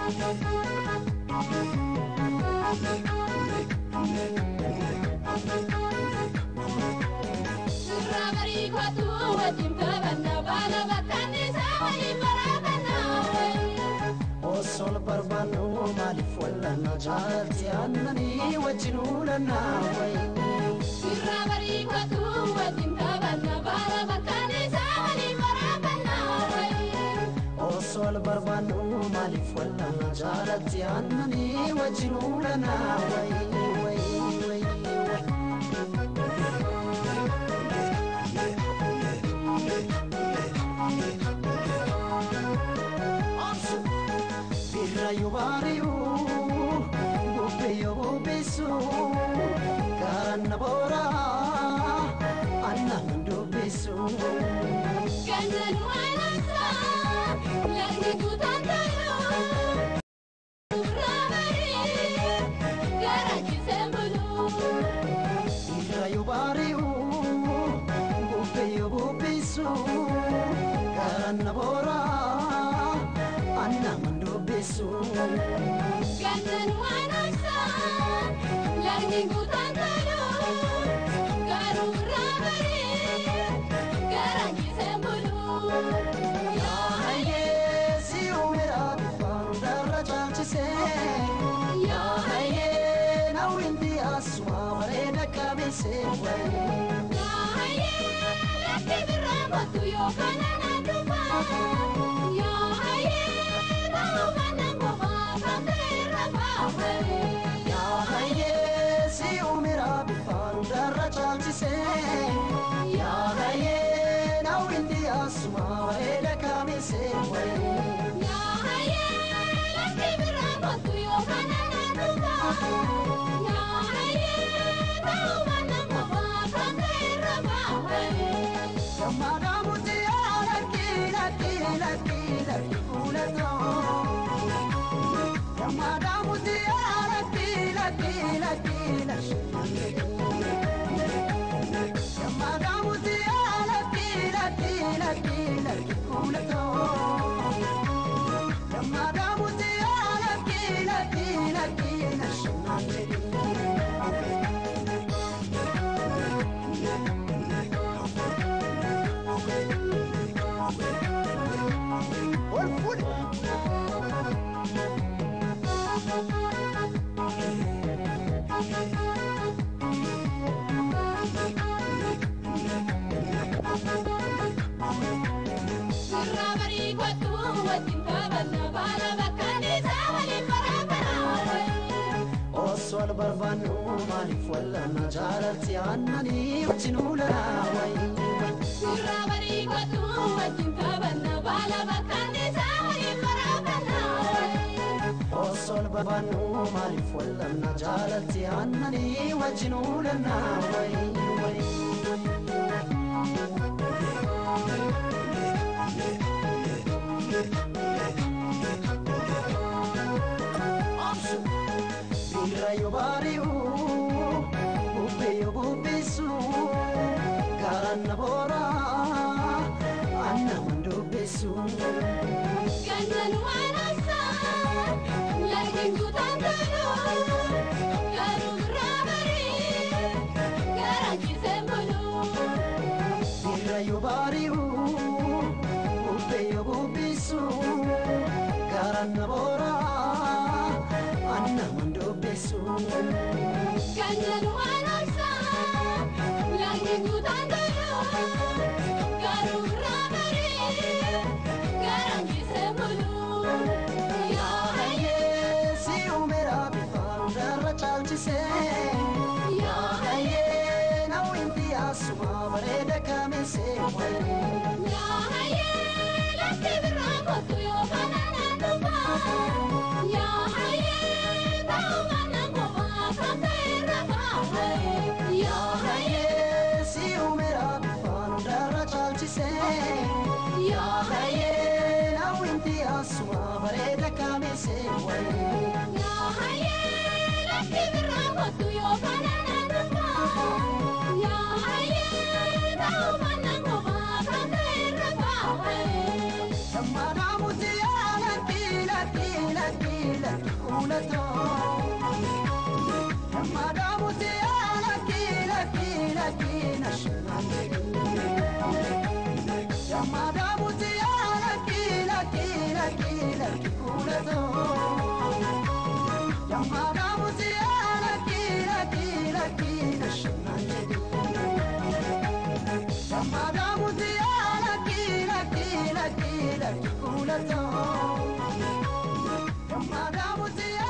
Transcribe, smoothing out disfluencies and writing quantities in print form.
Sol barbanu malif wala najalti annani wajnuna nawai sirabari watu wajinta banna bara bakane sali marabana wai sol barbanu malif wala najalti annani wajnuna nawai wai Yubariu, Bupeyo Besu, Karanabora, Anando Besu. Kansan Wanasa, Lagi Gutantayo, Rabari, Garaki Sembulu. Yubariu, Bupeyo Besu, Karanabora, Anando Besu. Kansan Wanasa, Lagi Gutantayo, Garu Rabari, Garaki Sembulu. Ya Haye, si umera bifanda rajachise. Ya Haye, na windi aswa marena kabise wai. Ya Haye, lati birambatu yo kanana dupa. Ya Haye, Ya Haye, si umira bifanda rajachise. Ya Haye, na windi asma eda kamise wai. Ya Haye, lati birambatu yo kanana dupa. Ya Haye, na umana mama kandera bawai. Yamada mutiya laki ulato. Madam Mutiara, Madam Sol barbanu malif wala najalti annani wajnuna wai sirabari watu wajinta banna bala bakane sali marabana Sol barbanu malif wala najalti annani wajnuna wai Yubariu, Bupeyo Bupesu, Karanabora, Anamando Besu. Kansan Wanasa, Lagi Gutantayo, Garu Rabari, Garaki Sembulu. Yubariu, Bupeyo Bupesu, Karanabora, Anamando Besu. Kansan Wanasa, Lagi Gutantayo, Garu Rabari, Garaki Sembulu. Ya Haye, si umera bifanda rajachise. Ya Haye, na windi asma mareda kamise wai. Ya Haye, lati birambatu yo kanana dupa. Ya Haye, Ya Haye, si umera bifanda rajachise. Ya Haye, na windi asma mareda kamise wai. Ya Haye, lati birambatu yo kanana dupa. Ya Haye, na umana ngoma لك كولتو ما دامت لك نشنا يا ما دامت لك كولتو يا ما دامت لك نشنا يا ما دامت لك كولتو يا ما دامت